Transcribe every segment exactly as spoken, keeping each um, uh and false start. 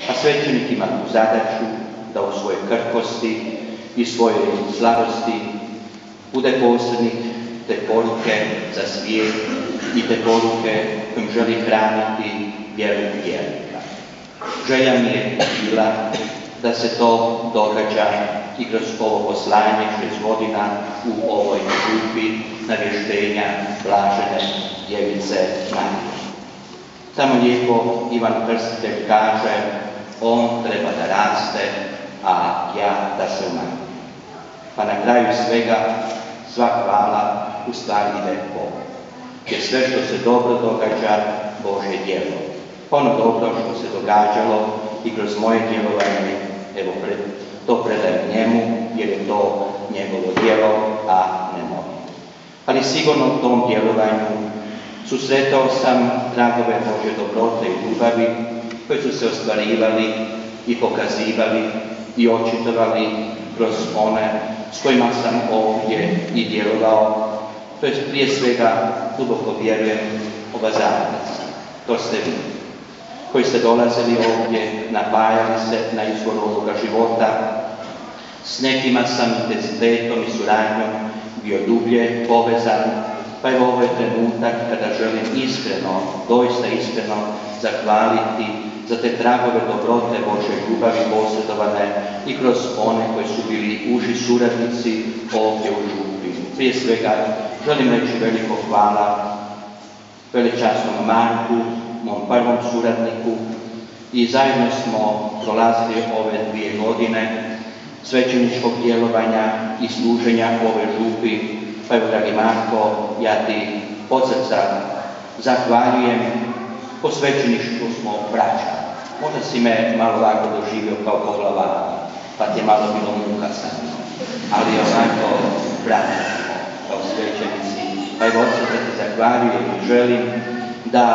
A svećenik ima tu zadaću da u svojoj krhkosti i svojoj slabosti bude posrednik te poruke za svijet i te poruke kojim želi hraniti vjeru vjernika. Želja mi je bila da se to događa i kroz ovo poslanje šest godina u ovoj župi navještenja blažene djevice Marije. Tamo lijepo Ivan Krstitelj kaže: on treba da raste, a ja da se umanjim. Pa na kraju svega sva hvala u stvari ide Bogu. Jer sve što se dobro događa, Božje djelo. Ono dobro što se događalo i kroz moje djelovanje, evo pred, to predajem njemu, jer je to njegovo djelo, a ne moje. Ali sigurno u tom djelovanju susretao sam tragove Božje dobrote i ljubavi koji su se ostvarivali i pokazivali i očitovali kroz one s kojima sam ovdje i djelovao. To je prije svega, duboko vjerujem, ova zajednica. To ste vi, koji ste dolazili ovdje, napajali se na izvoru ovoga života. S nekima sam intenzitetom i suradnjom bio dublje povezan, pa evo ovo je trenutak kada želim iskreno, doista iskreno zahvaliti za te tragove dobrote Božje ljubavi posredovane i kroz one koji su bili uži suradnici ovdje u župi. Prije svega želim reći veliko hvala veličasnom Marku, mom prvom suradniku, i zajedno smo prolazili ove dvije godine svećeničkog djelovanja i služenja u ovoj župi. Pa evo, dragi Marko, ja ti od srca zahvaljujem. Po svećeništvu smo braća. Možda si me malo ovako doživio kao poglavar, pa ti je malo bilo muka sa mnom. Ali ovako, braća smo kao svećenici. Pa evo, od srca ti zahvaljujem i želim da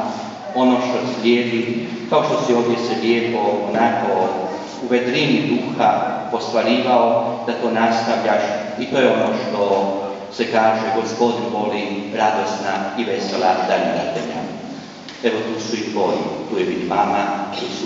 ono što slijedi, kao što si ovdje se lijepo onako u vedrini duha postvarivao, da to nastavljaš, i to je ono što se kaže: Gospodin voli radosna i vesela darivatelja. Evo, tu su i tvoji, tu je vidi mama, tu su,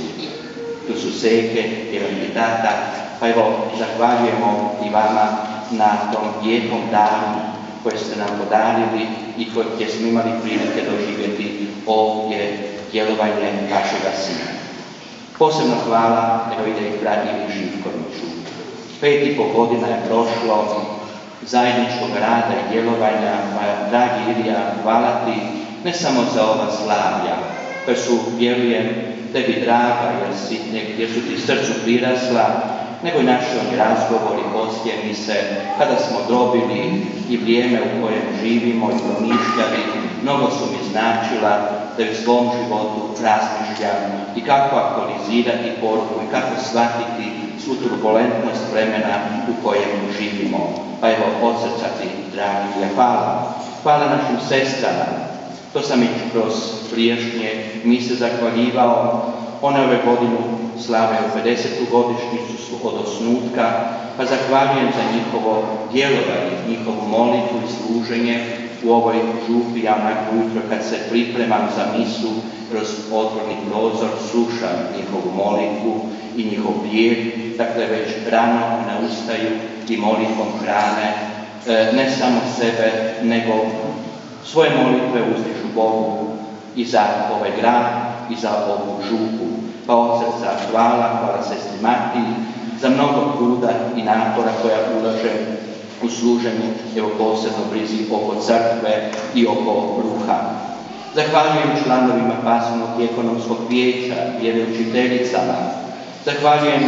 tu su seke, evo i tata. Pa evo, zahvaljujemo i vama na tom lijepom danu koje ste nam podarili i koje smo imali prilike doživjeti ovdje djelovanje vašega sina. Posebno hvala, evo ide i brat Ivi Živkoviću. Pet i pol godina je prošlo zajedničkog rada i djelovanja, pa dragi Ilija, hvala ti ne samo za ova slavlja, koja su, vjerujem, tebi draga, jer, si, jer su ti srcu prirasla, nego i naši oni razgovori, posljenice, kada smo drobili i vrijeme u kojem živimo i promišljali, mnogo su mi značila da u svom životu razmišljam i kako aktualizirati poruku i kako shvatiti svu turbulentnost vremena u kojem živimo. Pa evo, od srca ti, dragi, hvala. Hvala našim sestrama. To sam i kroz priješnje mise zahvaljivao. One ove godinu slave u pedesetu godišnjicu su od osnutka, pa zahvaljujem za njihovo djelovanje, njihovu molitvu i služenje u ovoj župi. Ja onako ujutro kad se pripremam za misu, kroz otvorni prozor slušam njihovu molitvu i njihov pjev. Dakle, već rano ne ustaju i molitvom hrane ne samo sebe, nego svoje molitve uzdižu Bogu i za ovaj grad i za ovu župu. Pa od srca hvala, hvala sestri Martiji za mnogo truda i napora koja ulaže u služenju, evo posebno brizi oko crkve i oko ruha. Zahvaljujem članovima pasivnog i ekonomskog vijeća, vjeroučiteljicama. Zahvaljujem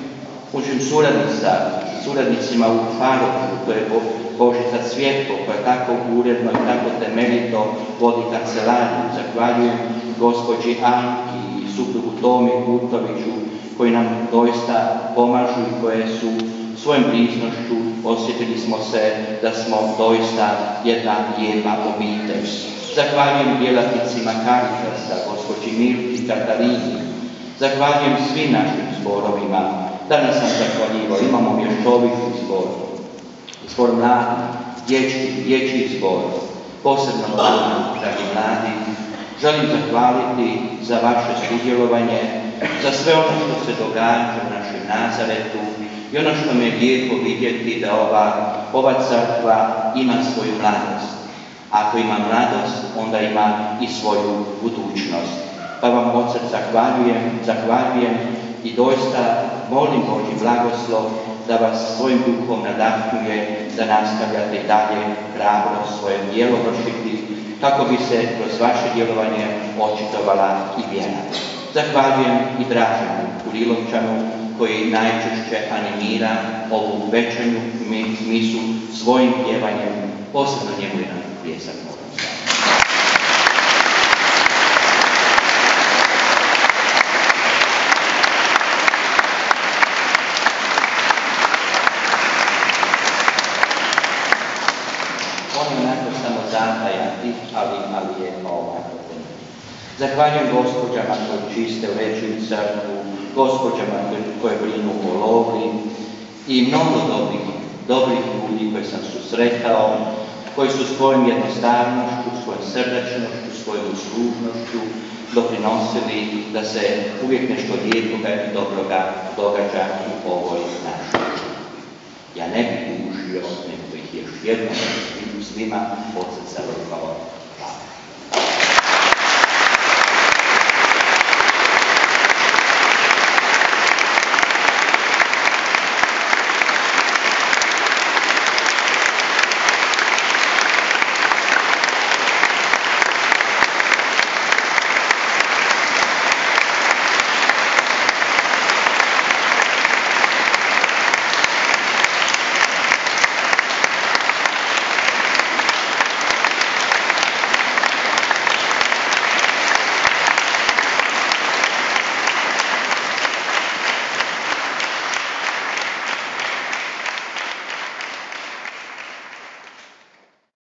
učim suradnica, suradnicima u Faroku, to je Božica Cvjetko, koja tako uredno i tako temeljito vodi kancelariju. Zahvaljujem gospođi Anki i suprugu Tomi Kurtoviću, koji nam doista pomažu i koje su svojom bliznošću osjetili smo se da smo doista jedna lijepa obitelj. Zahvaljujem djelatnicima Caritasa, gospođi Milki i Katarini. Zahvaljujem svim našim zborovima. Danas sam zahvaljivao, imamo mješoviti zbor, zbor mladih, dječji, dječji zbor, posebno vama, dragi mladi. Želim zahvaliti za vaše sudjelovanje za sve ono što se događa u našem Nazaretu i ono što me je lijepo vidjeti da ova, ova crkva ima svoju mladost. Ako ima mladost, onda ima i svoju budućnost. Pa vam od srca zahvaljujem, zahvaljujem i doista molim Božji blagoslov da vas svojim duhom nadahnuje, da nastavljate dalje hrabro svoje djelo vršiti, kako bi se kroz vaše djelovanje očitovala i vjera. Zahvaljujem i Draženu Kurilovčanu, koji najčešće animira ovu večernju misu svojim pjevanjem, posebno njemu jedan pljesak moram staviti. On je onako samo zatajati, ali, ali je ovako. Zahvaljujem gospođama koje čiste uređuju crkvu, gospođama koje brinu o Lovri i mnogo dobrih, dobrih ljudi koje sam susretao, koji su svojom jednostavnošću, svojom srdačnošću, svojom uslužnošću doprinosili da se uvijek nešto lijepoga i dobroga događa u ovoj našoj. Ja ne bih dužio, nego bih još jednom svima od srca hvala.